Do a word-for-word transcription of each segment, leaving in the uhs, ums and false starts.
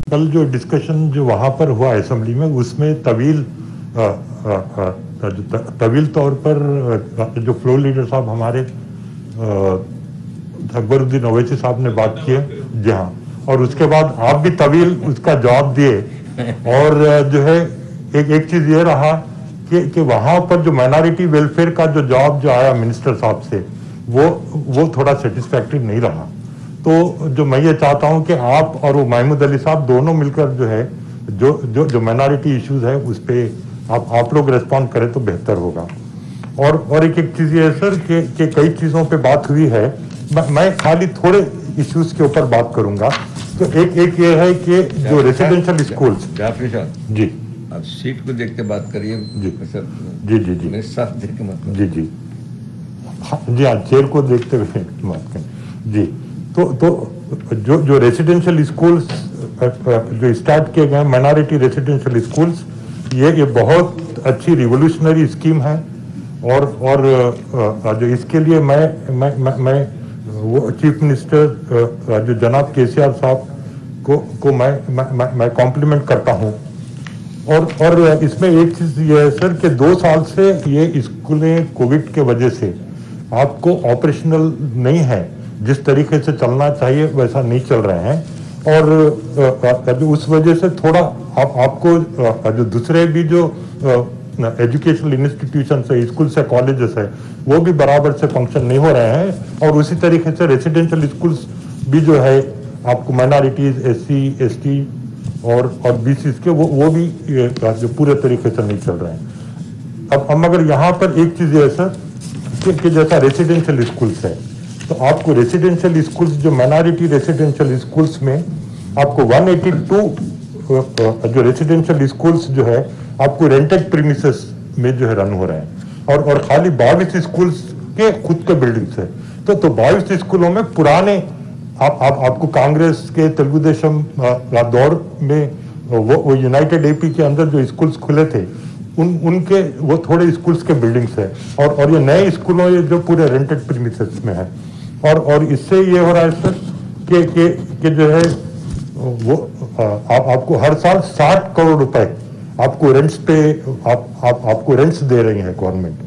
कल जो डिस्कशन जो वहाँ पर हुआ असेंबली में, उसमें तवील आ, आ, आ, जो तवील तौर पर जो फ्लोर लीडर साहब हमारे अकबरुद्दीन ओवैसी साहब ने बात की है, जी हाँ, और उसके बाद आप भी तवील उसका जवाब दिए। और जो है एक एक चीज ये रहा कि कि वहाँ पर जो माइनॉरिटी वेलफेयर का जो जवाब जो आया मिनिस्टर साहब से, वो वो थोड़ा सेटिस्फैक्टरी नहीं रहा। तो जो मैं ये चाहता हूँ कि आप और वो महमूद अली साहब दोनों मिलकर जो है जो जो जो माइनॉरिटी इश्यूज है उस पर आप आप लोग रेस्पॉन्ड करें तो बेहतर होगा। और और एक एक चीज़ ये है सर कि कि कई चीज़ों पे बात हुई है, मैं खाली थोड़े इश्यूज के ऊपर बात करूंगा। तो एक एक ये है कि जो रेसिडेंशियल स्कूल्स, जी आप सीट को देखते बात करिए जी सर। जी जी जी मेरे साथ देख के मतलब जी जी हाँ जी हाँ, चेयर को देखते हुए बात करें जी। तो तो जो जो रेसिडेंशियल स्कूल्स जो स्टार्ट किए गए माइनॉरिटी रेसिडेंशियल स्कूल्स, ये ये बहुत अच्छी रिवोल्यूशनरी स्कीम है। और और जो इसके लिए मैं मैं मैं, मैं वो चीफ मिनिस्टर जो जनाब केसीआर साहब को को मैं मैं मैं कॉम्प्लीमेंट करता हूँ। और और इसमें एक चीज़ ये है सर कि दो साल से ये स्कूलें कोविड के वजह से आपको ऑपरेशनल नहीं है, जिस तरीके से चलना चाहिए वैसा नहीं चल रहे हैं। और जो उस वजह से थोड़ा आप, आपको जो दूसरे भी जो एजुकेशनल इंस्टीट्यूशन है, स्कूल से कॉलेजेस है, वो भी बराबर से फंक्शन नहीं हो रहे हैं। और उसी तरीके से रेसिडेंशियल स्कूल्स भी जो है आपको minorities, S C S T और और बी सी के वो वो भी जो पूरे तरीके से नहीं चल रहे हैं। अब हम अगर यहाँ पर एक चीज़ है सर कि, कि जैसा रेसिडेंशियल स्कूल्स है, तो आपको रेसिडेंशियल स्कूल्स जो माइनॉरिटी रेसिडेंशियल स्कूल्स में आपको एक सौ बयासी जो रेसिडेंशियल स्कूल्स जो है आपको रेंटेड प्रीमिसेस में जो है रन हो रहे हैं। और और खाली बाईस स्कूल्स के खुद के बिल्डिंग्स है। तो तो बाईस स्कूलों में पुराने आप, आप आपको कांग्रेस के तेलुगुदेशम दौर में वो, वो यूनाइटेड एपी के अंदर जो स्कूल्स खुले थे उन उनके वो थोड़े स्कूल्स के बिल्डिंग्स है। और और ये नए स्कूलों ये जो पूरे रेंटेड प्रीमिसेस में है। और और इससे ये हो रहा है सर कि कि कि जो है वो आप आपको हर साल साठ करोड़ रुपए आपको रेंट्स पे आप, आप आपको रेंट्स दे रही है गवर्नमेंट।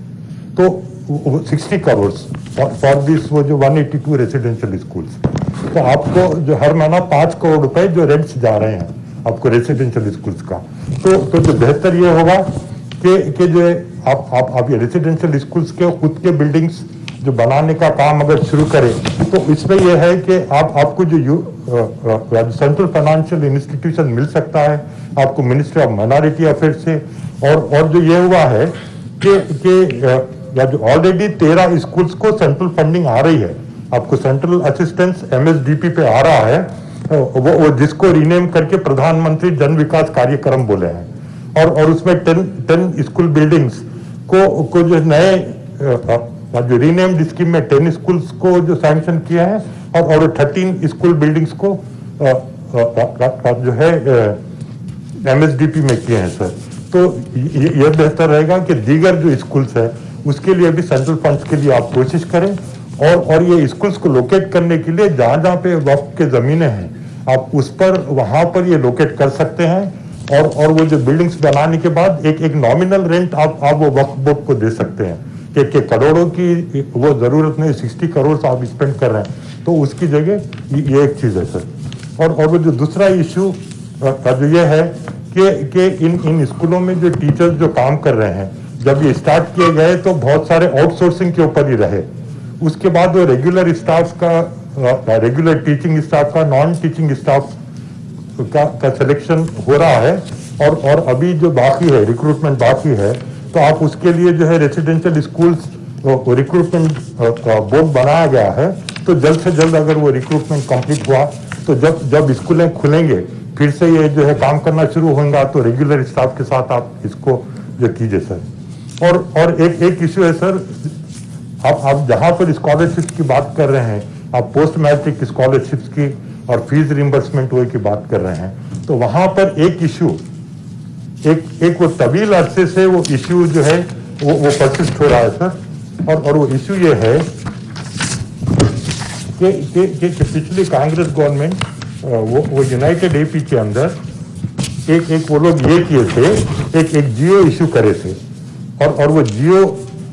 तो सिक्सटी करोड़ फॉर दिस वो जो एक सौ बयासी रेसिडेंशियल स्कूल्स, तो आपको जो हर महीना पाँच करोड़ रुपए जो रेंट्स जा रहे हैं आपको रेसिडेंशियल स्कूल्स का। तो तो जो बेहतर ये होगा कि कि जो है आप आप आप ये रेसिडेंशियल स्कूल्स के खुद के बिल्डिंग्स जो बनाने का काम अगर शुरू करें, तो इसमें यह है कि आप आपको जो यू सेंट्रल फाइनेंशियल इंस्टीट्यूशन मिल सकता है आपको मिनिस्ट्री ऑफ माइनॉरिटी अफेयर्स से। और और जो ये हुआ है कि कि जो ऑलरेडी तेरह स्कूल्स को सेंट्रल फंडिंग आ रही है, आपको central assistance M S D P पे आ रहा है, वो, वो जिसको रीनेम करके प्रधानमंत्री जन विकास कार्यक्रम बोले हैं। और और उसमें टेन टेन स्कूल बिल्डिंग्स को को जो नए जो रीनेम्ड स्कीम में टेन स्कूल्स को जो सैंक्शन किया है, और और थर्टीन स्कूल बिल्डिंग्स को आ, आ, आ, जो है एम एस डी पी में किए हैं सर। तो ये, ये बेहतर रहेगा कि दीगर जो स्कूल्स है उसके लिए भी सेंट्रल फंड्स के लिए आप कोशिश करें। और और ये स्कूल्स को लोकेट करने के लिए जहाँ जहाँ पे वक्फ के ज़मीनें हैं आप उस पर वहाँ पर ये लोकेट कर सकते हैं। और और वो जो बिल्डिंग्स बनाने के बाद एक एक नॉमिनल रेंट आप आप वो वक्फ बोर्ड को दे सकते हैं कि, कि करोड़ों की वो ज़रूरत नहीं, सिक्सटी करोड़ आप स्पेंड कर रहे हैं, तो उसकी जगह ये एक चीज़ है सर। और और वो जो दूसरा इशू जो ये है कि कि इन इन स्कूलों में जो टीचर्स जो काम कर रहे हैं, जब ये स्टार्ट किए गए तो बहुत सारे आउटसोर्सिंग के ऊपर ही रहे। उसके बाद वो रेगुलर स्टाफ का, रेगुलर टीचिंग स्टाफ का, नॉन टीचिंग स्टाफ का का सिलेक्शन हो रहा है। और और अभी जो बाकी है रिक्रूटमेंट बाकी है, तो आप उसके लिए जो है रेसिडेंशियल स्कूल्स रिक्रूटमेंट बोर्ड बनाया गया है। तो जल्द से जल्द अगर वो रिक्रूटमेंट कंप्लीट हुआ तो जब जब स्कूलें खुलेंगे फिर से ये जो है काम करना शुरू होगा, तो रेगुलर स्टाफ के साथ आप इसको जो कीजिए सर। और और एक एक इशू है सर, आप आप जहाँ पर स्कॉलरशिप की बात कर रहे हैं, आप पोस्ट मैट्रिक स्कॉलरशिप्स की और फीस रिम्बर्समेंट हुए की बात कर रहे हैं, तो वहाँ पर एक इशू एक एक वो तवील अरसे से वो इशू जो है वो वो परसिस्ट हो रहा है सर। और और वो इशू ये है कि कि, कि, कि पिछली कांग्रेस गवर्नमेंट वो वो यूनाइटेड एपी के अंदर एक एक वो लोग ये किए थे, एक एक जियो इशू करे थे, और और वो जियो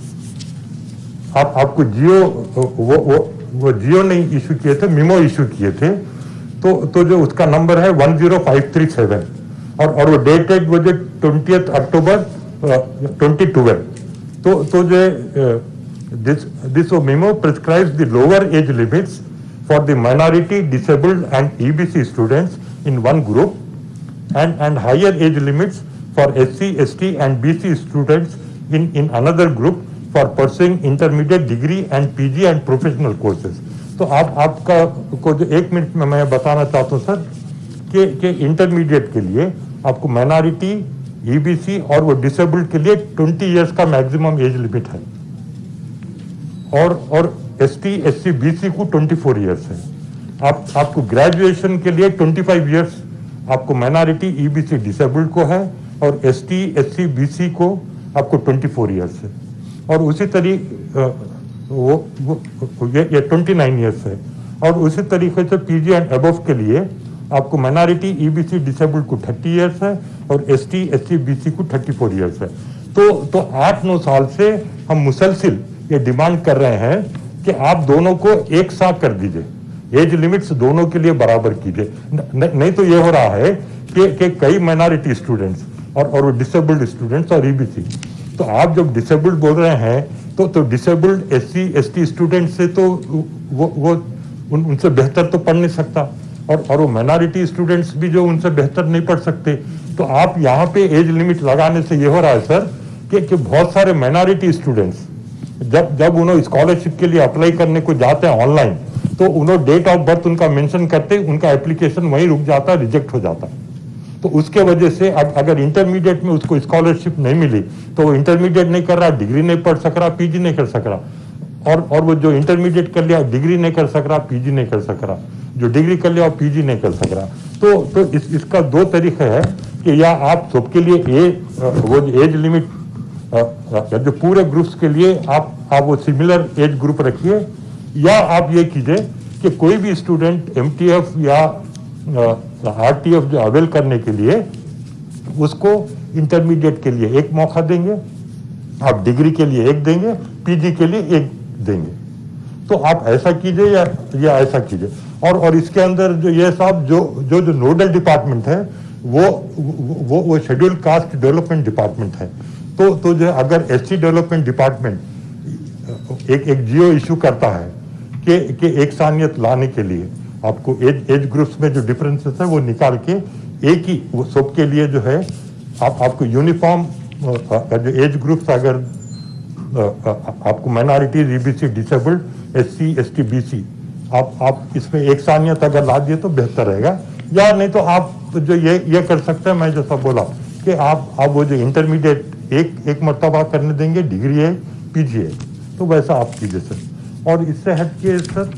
आप आपको जियो वो वो वो जियो नहीं इशू किए थे, मिमो इशू किए थे। तो तो जो उसका नंबर है one zero five three seven, और और वो डेटेड वो जो ट्वेंटियथ अक्टूबर ट्वेंटी ट्वेल्व। तो तो जो this this memo prescribes the lower age limits for the minority, disabled and EBC students in one group, and and higher age limits for S C, S T and B C students in in another group for pursuing intermediate degree and P G and professional courses। तो आप आपका को जो एक minute में मैं बताना चाहता हूँ सर कि कि इंटरमीडिएट के लिए आपको माइनॉरिटी, E B C और वो डिसेबल्ड के लिए ट्वेंटी इयर्स का मैक्सिमम एज लिमिट है, और और S T, S C, B C को ट्वेंटी फोर इयर्स है। आप आपको ग्रेजुएशन के लिए ट्वेंटी फाइव इयर्स आपको माइनॉरिटी, ईबीसी, डिसेबल्ड को है, और एसटी, एससी, बीसी को आपको ट्वेंटी फोर इयर्स है, और उसी तरीके वो, वो ये ये ट्वेंटी नाइन इयर्स है, और उसी तरीके से पीजी एंड अबव के लिए आपको माइनॉरिटी, ईबीसी, डिसेबल्ड को थर्टी इयर्स है, और एसटी, एससी, बीसी को थर्टी फोर इयर्स है। तो तो आठ नौ साल से हम मुसलसिल ये डिमांड कर रहे हैं कि आप दोनों को एक साथ कर दीजिए, एज लिमिट्स दोनों के लिए बराबर कीजिए। नहीं तो ये हो रहा है कि, कि कई माइनॉरिटी स्टूडेंट्स और और डिसेबल्ड स्टूडेंट्स और ईबीसी, तो आप जब डिसेबल्ड बोल रहे हैं तो तो डिसेबल्ड एससी, एसटी स्टूडेंट से तो वो वो उन, उनसे बेहतर तो पढ़ नहीं सकता, और और वो माइनॉरिटी स्टूडेंट्स भी जो उनसे बेहतर नहीं पढ़ सकते। तो आप यहाँ पे एज लिमिट लगाने से ये हो रहा है सर कि, कि बहुत सारे माइनॉरिटी स्टूडेंट्स जब जब उन्होंने स्कॉलरशिप के लिए अप्लाई करने को जाते हैं ऑनलाइन, तो उन्होंने डेट ऑफ बर्थ उनका मेंशन करते उनका एप्लीकेशन वहीं रुक जाता है, रिजेक्ट हो जाता है। तो उसके वजह से अगर इंटरमीडिएट में उसको स्कॉलरशिप नहीं मिली तो वो इंटरमीडिएट नहीं कर रहा, डिग्री नहीं पढ़ सक रहा, पीजी नहीं कर सक रहा, और और वो जो इंटरमीडिएट कर लिया डिग्री नहीं कर सक रहा, पीजी नहीं कर सक रहा, जो डिग्री कर लिया पीजी नहीं कर सक रहा। तो तो इस, इसका दो तरीके है कि या आप सबके लिए ए वो एज लिमिट जो पूरे ग्रुप्स के लिए आप आप वो सिमिलर एज ग्रुप रखिए, या आप ये कीजिए कि कोई भी स्टूडेंट एमटीएफ या आरटीएफ जो अवेल करने के लिए उसको इंटरमीडिएट के लिए एक मौका देंगे, आप डिग्री के लिए एक देंगे, पीजी के लिए एक देंगे। तो आप ऐसा कीजिए या या ऐसा कीजिए। और और इसके अंदर जो ये साहब जो जो जो नोडल डिपार्टमेंट है वो वो वो शेड्यूल कास्ट डेवलपमेंट डिपार्टमेंट है। तो तो जो अगर एससी डेवलपमेंट डिपार्टमेंट एक एक जियो इशू करता है कि कि एक सानियत लाने के लिए आपको एज एज ग्रुप्स में जो डिफरेंसेस है वो निकाल के एक ही वो सबके लिए जो है आप आपको यूनिफॉर्म जो एज ग्रुप्स अगर आपको minorities, EBC, disabled, SC, ST, BC आप आप इसमें एक सानियत अगर ला दिए तो बेहतर रहेगा। या नहीं तो आप जो ये ये कर सकते हैं, मैं जैसा बोला कि आप आप वो जो इंटरमीडिएट एक एक मरतबा करने देंगे, डिग्री है, पीजी है, तो वैसा आप कीजिए सर। और इससे हटके सर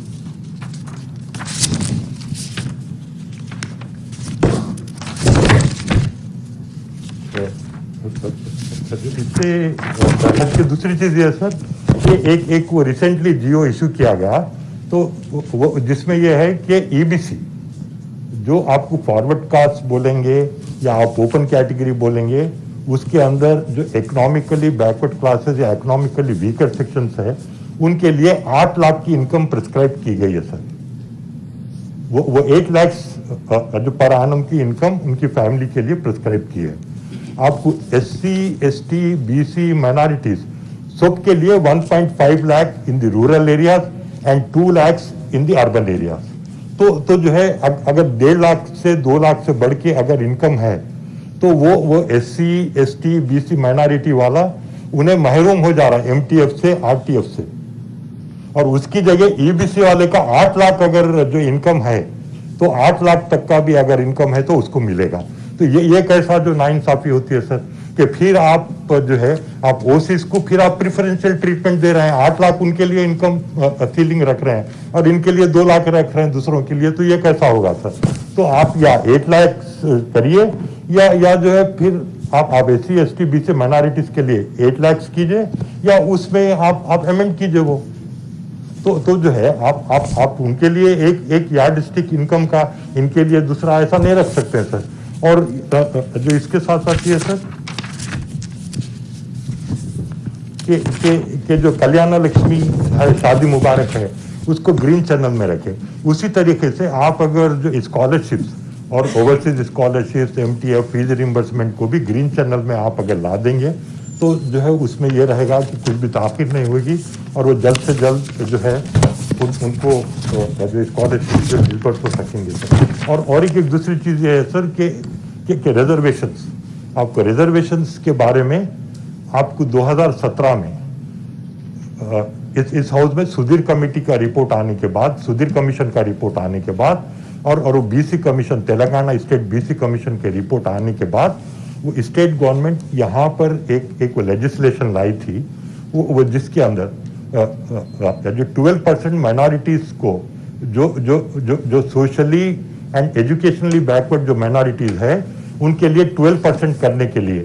इससे हटके दूसरी चीज ये है सर कि एक एक वो रिसेंटली जियो इशू किया गया, तो वो जिसमें ये है कि ईबीसी जो आपको फॉरवर्ड कास्ट बोलेंगे या आप ओपन कैटेगरी बोलेंगे, उसके अंदर जो इकोनॉमिकली बैकवर्ड क्लासेस या इकोनॉमिकली वीकर सेक्शंस है उनके लिए आठ लाख की इनकम प्रिस्क्राइब की गई है सर। वो वो एट लाख जो पर आनम की इनकम उनकी फैमिली के लिए प्रिस्क्राइब की है। आपको एससी, एसटी, बीसी, माइनॉरिटीज सबके लिए one point five lakh in the rural areas and two lakhs in the urban areas. तो तो जो है अगर डेढ़ लाख से दो लाख से बढ़ के अगर इनकम है तो वो वो एससी, एसटी, बीसी, माइनॉरिटी वाला उन्हें महरूम हो जा रहा है एमटीएफ से, आरटीएफ से, और उसकी जगह ईबीसी वाले का आठ लाख अगर जो इनकम है तो आठ लाख तक का भी अगर इनकम है तो उसको मिलेगा। तो ये ये कैसा जो नाइंसाफी होती है सर कि फिर आप जो है आप ओसीस को फिर आप प्रेफरेंशियल ट्रीटमेंट दे रहे हैं, आठ लाख उनके लिए इनकम सीलिंग रख रहे हैं और इनके लिए दो लाख रख रहे हैं दूसरों के लिए, तो ये कैसा होगा सर। तो आप या एट लाख करिए या या जो है फिर आप आप S C, S T, B C minorities के लिए एट लाख कीजिए या उसमें आप आप अमेंड कीजिए वो तो तो जो है आप आप आप उनके लिए एक एक यार्ड स्टिक इनकम का इनके लिए दूसरा ऐसा नहीं रख सकते हैं सर। और जो इसके साथ साथ ये सर कि कि कि जो कल्याण लक्ष्मी है, शादी मुबारक है, उसको ग्रीन चैनल में रखें। उसी तरीके से आप अगर जो स्कॉलरशिप्स और overseas scholarships, MTF, fees reimbursement को भी ग्रीन चैनल में आप अगर ला देंगे तो जो है उसमें यह रहेगा कि कुछ भी ताख़ीर नहीं होगी और वो जल्द से जल्द जो है उन, उनको जो स्कॉलरशिप जो डिस्बर्स हो सकेंगे सर। और और एक, एक दूसरी चीज़ ये है सर कि कि, कि रिजर्वेशंस, आपको रिजर्वेशंस के बारे में आपको दो हज़ार सत्रह में इस इस हाउस में सुधीर कमेटी का रिपोर्ट आने के बाद, सुधीर कमीशन का रिपोर्ट आने के बाद और और वो BC commission, Telangana state BC commission के रिपोर्ट आने के बाद वो स्टेट गवर्नमेंट यहाँ पर एक एक वो लेजिस्लेशन लाई थी, वो, वो जिसके अंदर जो ट्वेल्व परसेंट माइनॉरिटीज़ को जो जो जो जो सोशली एंड एजुकेशनली बैकवर्ड जो माइनॉरिटीज़ है उनके लिए ट्वेल्व परसेंट करने के लिए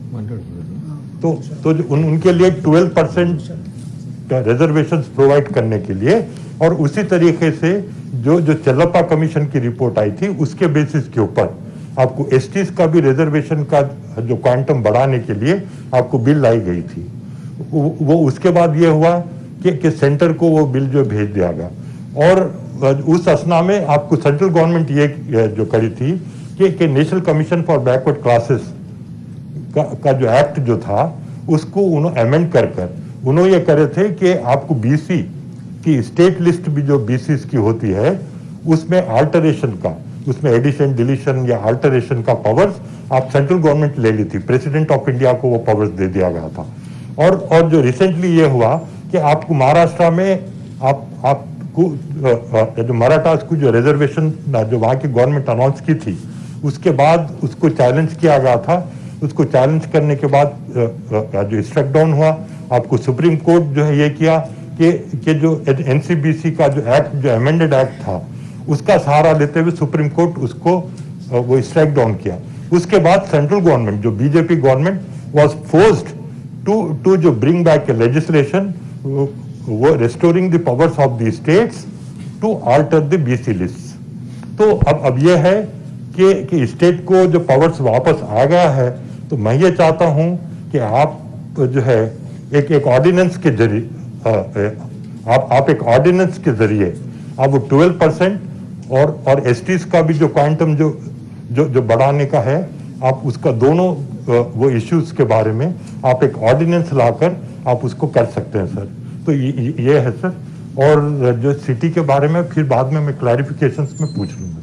तो तो जो उन, उनके लिए ट्वेल्व परसेंट रिजर्वेशंस प्रोवाइड करने के लिए और उसी तरीके से जो जो चल्लप्पा कमीशन की रिपोर्ट आई थी उसके बेसिस के ऊपर आपको एसटीज का भी रिजर्वेशन का जो क्वांटम बढ़ाने के लिए आपको बिल लाई गई थी। वो, वो उसके बाद ये हुआ कि, कि सेंटर को वो बिल जो भेज दिया गया और उस असना में आपको सेंट्रल गवर्नमेंट ये जो करी थी कि, कि national commission for backward classes का, का जो एक्ट जो था उसको उन्होंने अमेंड कर कर उन्होंने ये करे थे कि आपको बीसी की स्टेट लिस्ट भी जो बीसी की होती है उसमें अल्टरेशन का, उसमें एडिशन, डिलीशन या अल्टरेशन का पावर्स आप सेंट्रल गवर्नमेंट ले ली थी। प्रेसिडेंट ऑफ इंडिया को वो पावर्स दे दिया गया था। और और जो रिसेंटली ये हुआ कि आपको महाराष्ट्र में आप आपको जो मराठास को जो रिजर्वेशन जो वहाँ की गवर्नमेंट अनाउंस की थी उसके बाद उसको चैलेंज किया गया था। उसको चैलेंज करने के बाद जो स्ट्रक डाउन हुआ, आपको सुप्रीम कोर्ट जो है ये किया कि कि जो एनसीबीसी का जो एक्ट, जो अमेंडेड एक्ट था उसका सहारा लेते हुए सुप्रीम कोर्ट उसको वो स्ट्राइक डाउन किया। उसके बाद सेंट्रल गवर्नमेंट जो BJP government was forced to to जो ब्रिंग बैक ए लेजिस्लेशन वो restoring the powers of the states to alter the BC list. तो अब अब ये है कि कि स्टेट को जो पावर्स वापस आ गया है, तो मैं ये चाहता हूं कि आप जो है एक एक ऑर्डिनेंस के जरिए आप आप एक ऑर्डिनेंस के जरिए आप वो ट्वेल्व परसेंट और और एसटीज का भी जो क्वांटम जो जो जो बढ़ाने का है, आप उसका दोनों वो इश्यूज के बारे में आप एक ऑर्डिनेंस लाकर आप उसको कर सकते हैं सर। तो ये ये है सर। और जो सिटी के बारे में फिर बाद में मैं क्लैरिफिकेशंस में पूछ लूंगा।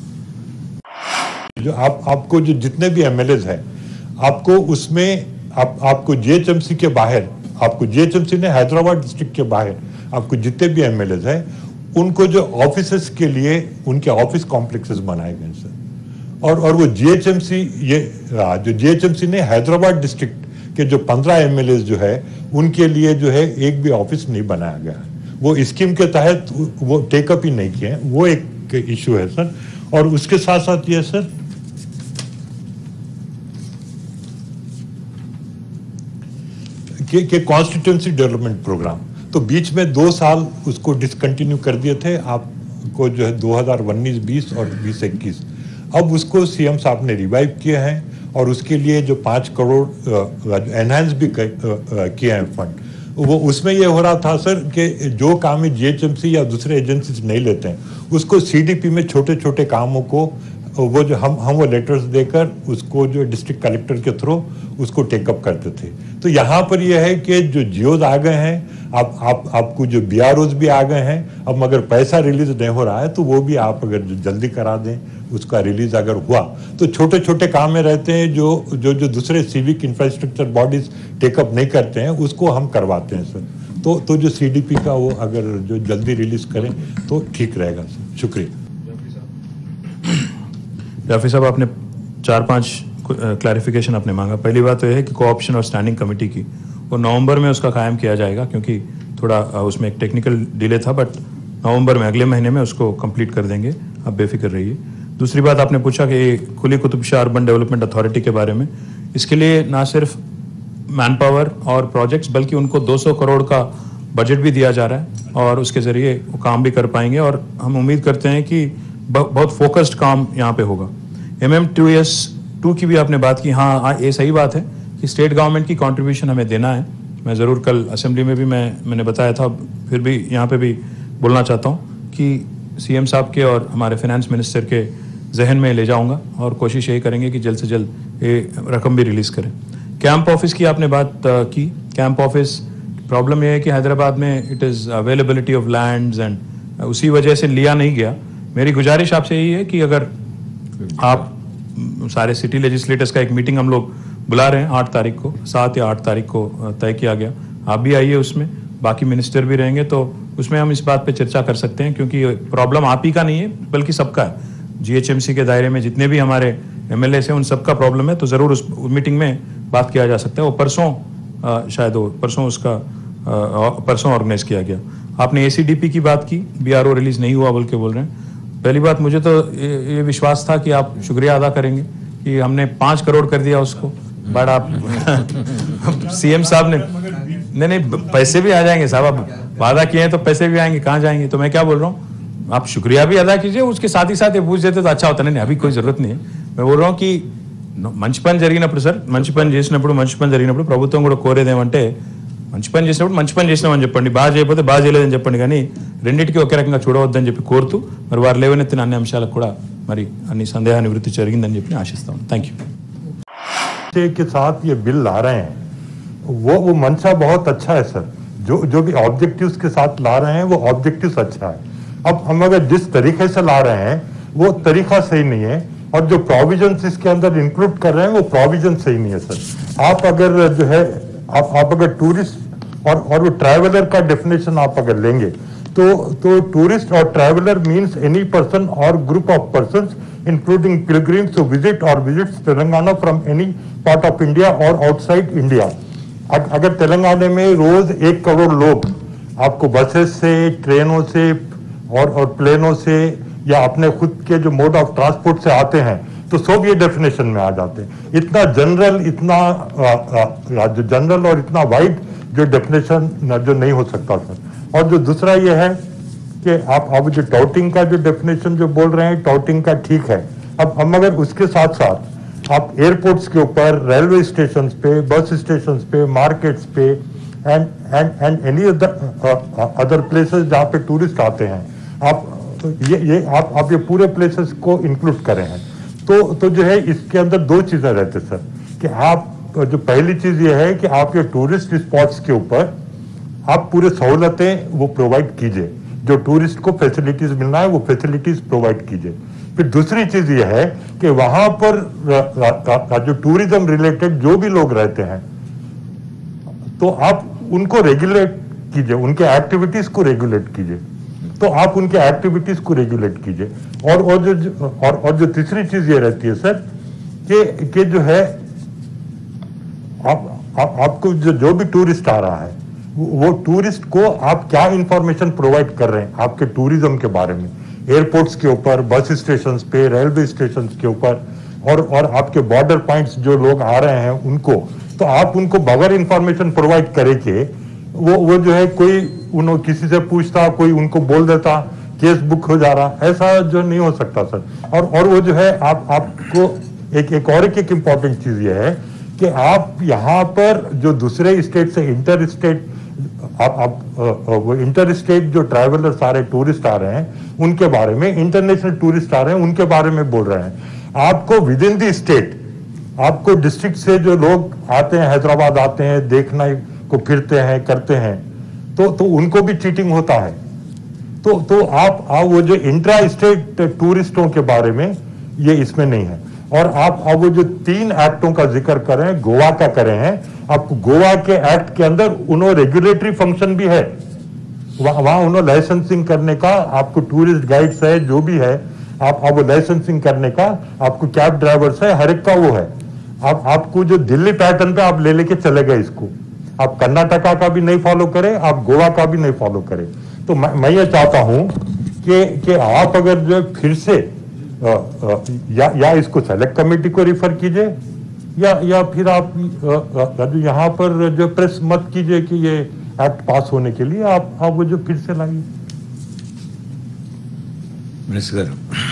जो आप आपको जो जितने भी एमएलएज हैं आपको उसमें आप आपको जीएचएमसी के बाहर, आपको जीएचएमसी ने हैदराबाद डिस्ट्रिक्ट के बाहर आपको जितने भी एमएलएज हैं उनको जो ऑफिसेस के लिए उनके ऑफिस कॉम्प्लेक्सेस बनाए गए सर। और और वो जीएचएमसी ये जो जीएचएमसी ने हैदराबाद डिस्ट्रिक्ट के जो पंद्रह एमएलए जो है उनके लिए जो है एक भी ऑफिस नहीं बनाया गया है। वो स्कीम के तहत वो टेकअप ही नहीं किए हैं, वो एक इशू है सर। और उसके साथ साथ ये सर कि कॉन्स्टिट्यूंसी डेवलपमेंट प्रोग्राम तो बीच में दो साल उसको डिसकंटिन्यू कर दिए थे आपको जो है दो हज़ार उन्नीस बीस और बीस इक्कीस। अब उसको सीएम साहब ने रिवाइव किए हैं और उसके लिए जो पाँच करोड़ एनहांस भी किए हैं फंड। वो उसमें ये हो रहा था सर कि जो काम जीएचएमसी या दूसरे एजेंसीज नहीं लेते हैं उसको सीडीपी में छोटे छोटे कामों को वो जो हम हम वो लेटर्स देकर उसको जो डिस्ट्रिक्ट कलेक्टर के थ्रू उसको टेकअप करते थे। तो यहाँ पर ये है कि जो जियोज आ गए हैं, आप आप आपको जो बीआरओज भी आ गए हैं। अब मगर पैसा रिलीज नहीं हो रहा है तो वो भी आप अगर जो जल्दी करा दें उसका रिलीज अगर हुआ तो छोटे छोटे काम में रहते हैं जो जो जो दूसरे सिविक इंफ्रास्ट्रक्चर बॉडीज टेकअप नहीं करते हैं उसको हम करवाते हैं सर। तो तो जो सीडीपी का वो अगर जो जल्दी रिलीज करें तो ठीक रहेगा सर। शुक्रिया। जाफी साहब, आपने चार पांच क्लैरिफिकेशन आपने मांगा। पहली बात तो यह है कि कोऑप्शन और स्टैंडिंग कमेटी की वो नवंबर में उसका कायम किया जाएगा क्योंकि थोड़ा उसमें एक टेक्निकल डिले था, बट नवंबर में अगले महीने में उसको कंप्लीट कर देंगे, आप बेफिक्र रहिए। दूसरी बात आपने पूछा कि Quli Qutb Shah urban development authority के बारे में। इसके लिए ना सिर्फ मैन पावर और प्रोजेक्ट्स बल्कि उनको दो सौ करोड़ का बजट भी दिया जा रहा है और उसके ज़रिए वो काम भी कर पाएंगे और हम उम्मीद करते हैं कि बहुत फोकस्ड काम यहाँ पे होगा। M M T S two की भी आपने बात की, हाँ हाँ ये सही बात है कि स्टेट गवर्नमेंट की कंट्रीब्यूशन हमें देना है। मैं ज़रूर कल असेंबली में भी मैं मैंने बताया था, फिर भी यहाँ पे भी बोलना चाहता हूँ कि सीएम साहब के और हमारे फाइनेंस मिनिस्टर के जहन में ले जाऊँगा और कोशिश यही करेंगे कि जल्द से जल्द ये रकम भी रिलीज़ करें। कैंप ऑफिस की आपने बात की, कैंप ऑफिस प्रॉब्लम ये है कि हैदराबाद में it is availability of lands and उसी वजह से लिया नहीं गया। मेरी गुजारिश आपसे यही है कि अगर आप सारे सिटी लेजिस्लेटर्स का एक मीटिंग हम लोग बुला रहे हैं आठ तारीख को, सात या आठ तारीख को तय किया गया, आप भी आइए उसमें, बाकी मिनिस्टर भी रहेंगे तो उसमें हम इस बात पे चर्चा कर सकते हैं क्योंकि प्रॉब्लम आप ही का नहीं है बल्कि सबका है। जीएचएमसी के दायरे में जितने भी हमारे एमएलए हैं उन सबका प्रॉब्लम है, तो ज़रूर उस मीटिंग में बात किया जा सकता है। वो परसों शायद वो परसों उसका परसों ऑर्गेनाइज किया गया। आपने एसीडीपी की बात की, बीआरओ रिलीज नहीं हुआ बोल के बोल रहे हैं। पहली बात मुझे तो ये, ये विश्वास था कि आप शुक्रिया अदा करेंगे कि हमने पाँच करोड़ कर दिया उसको, बट आप सीएम साहब ने नहीं नहीं पैसे भी आ जाएंगे साहब, आप वादा किए हैं तो पैसे भी आएंगे, कहाँ जाएंगे? तो मैं क्या बोल रहा हूँ, आप शुक्रिया भी अदा कीजिए, उसके साथ ही साथ ये पूछ देते तो अच्छा होता। नहीं अभी कोई जरूरत नहीं है। मैं बोल रहा हूँ कि మంచి పని జరిగినప్పుడు సార్ మంచి పని చేసినప్పుడు మంచి పని జరిగినప్పుడు ప్రభుత్వం కూడా కోరేదేమంటే మంచి పని చేసినప్పుడు మంచి పని చేసినామని చెప్పండి, బాగా చేయకపోతే బాగా చేయలేదని చెప్పండి, కానీ రెండింటికి ఒకే రకంగా చూడవద్దని చెప్పి కోరుతూ మరి వారు లేవనెత్తిన అన్ని అంశాలకు కూడా మరి అన్ని సందేహ నివృత్తి జరిగిందని చెప్పి ఆశిస్తాం। Thank you. के साथ ये बिल ला रहे हैं वो वो मंशा बहुत अच्छा है सर, जो जो भी ऑब्जेक्टिव्स के साथ ला रहे हैं वो ऑब्जेक्टिव्स अच्छा है। अब हम अगर जिस तरीके से ला रहे हैं वो तरीका सही नहीं है और जो प्रोविजंस इसके अंदर इंक्लूड कर रहे हैं वो प्रोविजन सही नहीं है सर। आप अगर जो है आप, आप अगर टूरिस्ट और और वो ट्रैवलर का डेफिनेशन आप अगर लेंगे तो तो टूरिस्ट और traveller means any person or group of persons including pilgrims who visit or visits Telangana from any part of India or outside India। अगर तेलंगाना में रोज एक करोड़ लोग आपको बसेस से, ट्रेनों से और और प्लेनों से या अपने खुद के जो मोड ऑफ ट्रांसपोर्ट से आते हैं तो सब ये डेफिनेशन में आ जाते हैं। इतना जनरल इतना आ, आ, जो जनरल और इतना वाइड जो डेफिनेशन जो नहीं हो सकता सर। और जो दूसरा ये है कि आप अब जो टाउटिंग का जो डेफिनेशन जो बोल रहे हैं टाउटिंग का ठीक है। अब हम अगर उसके साथ साथ आप एयरपोर्ट्स के ऊपर, रेलवे स्टेशन पे, बस स्टेशन पे, मार्केट्स पे and and and any other places जहाँ पे टूरिस्ट आते हैं, आप ये ये आप आप ये पूरे प्लेसेस को इंक्लूड करें हैं तो तो जो है इसके अंदर दो चीजें रहते सर कि आप जो पहली चीज ये है कि आप ये टूरिस्ट स्पॉट्स के ऊपर आप पूरे सहूलतें वो प्रोवाइड कीजिए, जो टूरिस्ट को फैसिलिटीज मिलना है वो फैसिलिटीज प्रोवाइड कीजिए। फिर दूसरी चीज ये है कि वहां पर जो टूरिज्म रिलेटेड जो भी लोग रहते हैं तो आप उनको रेगुलेट कीजिए, उनके एक्टिविटीज को रेगुलेट कीजिए, तो आप उनके एक्टिविटीज को रेगुलेट कीजिए। और और जो और, और जो तीसरी चीज ये रहती है सर कि कि जो है आप, आप आपको जो जो भी टूरिस्ट आ रहा है वो टूरिस्ट को आप क्या इंफॉर्मेशन प्रोवाइड कर रहे हैं आपके टूरिज्म के बारे में, एयरपोर्ट्स के ऊपर, बस स्टेशन पे, रेलवे स्टेशन के ऊपर और और आपके बॉर्डर पॉइंट्स जो लोग आ रहे हैं उनको, तो आप उनको बगैर इंफॉर्मेशन प्रोवाइड करे के वो वो जो है कोई उन किसी से पूछता, कोई उनको बोल देता, केस बुक हो जा रहा, ऐसा जो नहीं हो सकता सर। और और वो जो है आप आपको एक एक और एक, एक इम्पॉर्टेंट चीज ये है कि आप यहाँ पर जो दूसरे स्टेट से इंटर स्टेट आप आप वो इंटर स्टेट जो ट्रैवलर सारे टूरिस्ट आ रहे हैं उनके बारे में, इंटरनेशनल टूरिस्ट आ रहे हैं उनके बारे में बोल रहे हैं। आपको विद इन दी स्टेट, आपको डिस्ट्रिक्ट से जो लोग आते हैं, हैदराबाद आते हैं, देखना को फिरते हैं, करते हैं, तो तो उनको भी चीटिंग होता है। तो तो आप, आप वो जो इंट्रा स्टेट टूरिस्टों के बारे में ये इसमें नहीं है। और आप अब वो जो तीन एक्टों का जिक्र कर रहे हैं, गोवा का करें हैं, आपको गोवा के एक्ट के अंदर उन्होंने रेगुलेटरी फंक्शन भी है, वहां उन्होंने लाइसेंसिंग करने का, आपको टूरिस्ट गाइड्स है जो भी है, आप आप वो लाइसेंसिंग करने का, आपको कैब ड्राइवर्स है, हर एक का वो है। आप आपको जो दिल्ली पैटर्न पे आप ले लेके चले गए इसको, आप कर्नाटका का भी नहीं फॉलो करें, आप गोवा का भी नहीं फॉलो करें। तो मैं, मैं ये चाहता हूं कि कि आप अगर जो फिर से आ, आ, या या इसको सेलेक्ट कमेटी को रिफर कीजिए या या फिर आप यहाँ पर जो प्रेस मत कीजिए कि ये एक्ट पास होने के लिए आप आप वो जो फिर से लाइए। मिनिस्टर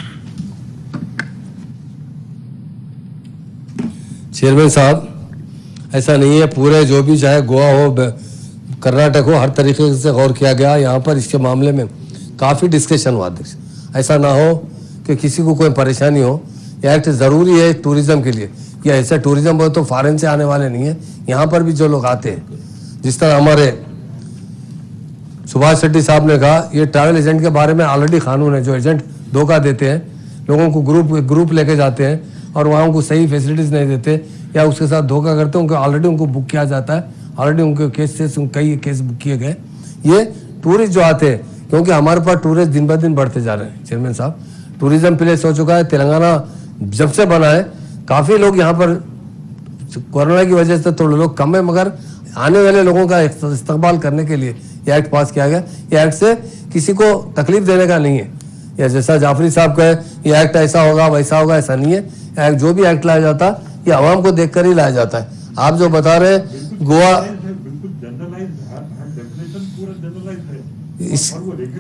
चेयरमैन साहब, ऐसा नहीं है, पूरे जो भी चाहे गोवा हो कर्नाटक हो, हर तरीके से गौर किया गया यहाँ पर। इसके मामले में काफ़ी डिस्कशन हुआ अध्यक्ष। ऐसा ना हो कि किसी को कोई परेशानी हो। यह एक्ट ज़रूरी है टूरिज्म के लिए। या ऐसा टूरिज्म हो तो फॉरेन से आने वाले नहीं है, यहाँ पर भी जो लोग आते हैं, जिस तरह हमारे सुभाष शेट्टी साहब ने कहा, ये ट्रैवल एजेंट के बारे में ऑलरेडी कानून है। जो एजेंट धोखा देते हैं, लोगों को ग्रुप ग्रुप लेके जाते हैं और वहाँ उनको सही फैसिलिटीज़ नहीं देते या उसके साथ धोखा करते हैं, उनको ऑलरेडी उनको बुक किया जाता है। ऑलरेडी उनके केस से कई केस बुक किए गए। ये टूरिस्ट जो आते हैं, क्योंकि हमारे पास टूरिस्ट दिन ब दिन बढ़ते जा रहे हैं चेयरमैन साहब। टूरिज्म प्लेस हो चुका है तेलंगाना जब से बना है। काफ़ी लोग यहाँ पर कोरोना की वजह से थोड़े लोग कम है, मगर आने वाले लोगों का इस्तेमाल करने के लिए यह एक्ट पास किया गया। यह एक्ट से किसी को तकलीफ देने का नहीं है, या जैसा जाफरी साहब कहे यह एक्ट ऐसा होगा वैसा होगा, ऐसा नहीं है। एक्ट जो भी एक्ट लाया जाता है ये आवाम को देखकर ही लाया जाता है। आप जो बता रहे हैं गोवा, इस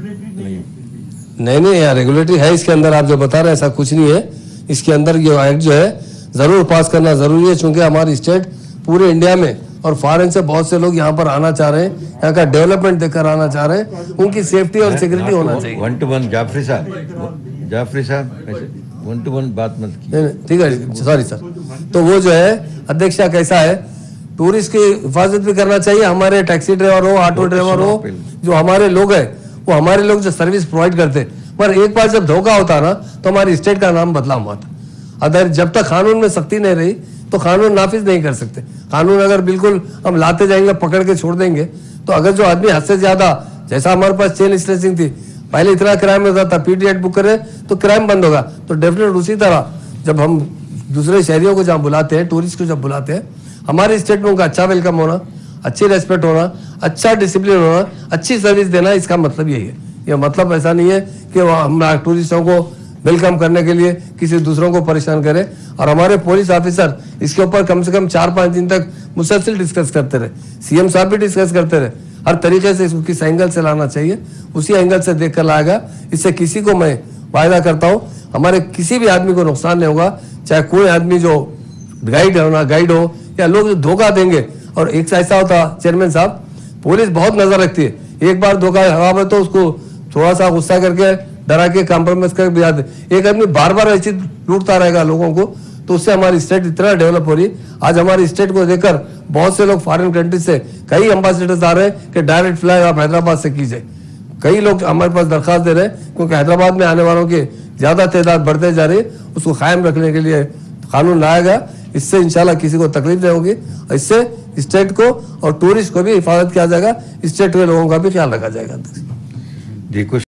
नहीं नहीं यार रेगुलेटरी है इसके अंदर। आप जो बता रहे हैं ऐसा कुछ नहीं है। इसके अंदर ये एक्ट जो है जरूर पास करना जरूरी है, क्योंकि हमारी स्टेट पूरे इंडिया में और फॉरेन से बहुत से लोग यहाँ पर आना चाह रहे हैं, यहाँ का डेवलपमेंट देखकर आना चाह रहे हैं। उनकी सेफ्टी और सिक्योरिटी होना चाहिए। वन टू वन जाफरी साहब, जाफरी साहब वन टू वन बात मत की। ठीक है, सॉरी सर। तो वो जो है अध्यक्षा कैसा है, टूरिस्ट की हिफाजत भी करना चाहिए। हमारे टैक्सी ड्राइवर हो, ऑटो ड्राइवर हो, जो हमारे लोग हैं, वो हमारे लोग जो सर्विस प्रोवाइड करते, पर एक बार जब धोखा होता ना तो हमारी स्टेट का नाम बदनाम हुआ था। अगर जब तक कानून में सख्ती नहीं रही तो कानून नाफिज नहीं कर सकते। कानून अगर बिल्कुल हम लाते जाएंगे, पकड़ के छोड़ देंगे, तो अगर जो आदमी हद से ज्यादा, जैसा हमारे पास चेन स्ट्रेचिंग थी, पहले इतना क्राइम होता था, पीटी एक्ट बुक करे तो क्राइम बंद होगा। तो डेफिनेट उसी तरह जब हम दूसरे शहरियों को जहाँ बुलाते हैं, टूरिस्ट को जब बुलाते हैं, हमारे स्टेट में उनका अच्छा वेलकम होना, अच्छी रेस्पेक्ट होना, अच्छा डिसिप्लिन होना, अच्छी सर्विस देना, इसका मतलब यही है। यह मतलब ऐसा नहीं है कि हम टूरिस्टों को वेलकम करने के लिए किसी दूसरों को परेशान करें। और हमारे पुलिस ऑफिसर इसके ऊपर कम से कम चार पांच दिन तक मुसलसल डिस्कस करते रहे। सीएम साहब भी डिस्कस करते रहे। हर तरीके से इसको किस एंगल से लाना चाहिए, उसी एंगल से देख कर लाएगा। इससे किसी को मैं वायदा करता हूँ, हमारे किसी भी आदमी को नुकसान नहीं होगा। चाहे कोई आदमी जो गाइड हो ना गाइड हो, या लोग जो धोखा देंगे। और एक ऐसा होता चेयरमैन साहब, पुलिस बहुत नजर रखती है। एक बार धोखा हवा में तो उसको थोड़ा सा गुस्सा करके डरा के कॉम्प्रोमाइज कर दिया। एक आदमी बार बार ऐसी लूटता रहेगा लोगों को, तो उससे हमारी स्टेट इतना डेवलप हो रही है। आज हमारी स्टेट को देखकर बहुत से लोग फॉरेन कंट्रीज से कई एम्बेसडर्स आ रहे हैं कि डायरेक्ट फ्लाइट आप हैदराबाद से कीजिए। कई लोग हमारे पास दरखास्त दे रहे हैं, क्योंकि हैदराबाद में आने वालों की ज्यादा तादाद बढ़ते जा रही है। उसको कायम रखने के लिए कानून लाया गया। इससे इंशाल्लाह किसी को तकलीफ नहीं होगी। इससे स्टेट को और टूरिस्ट को भी हिफाजत किया जाएगा, स्टेट के लोगों का भी ख्याल रखा जाएगा। देखो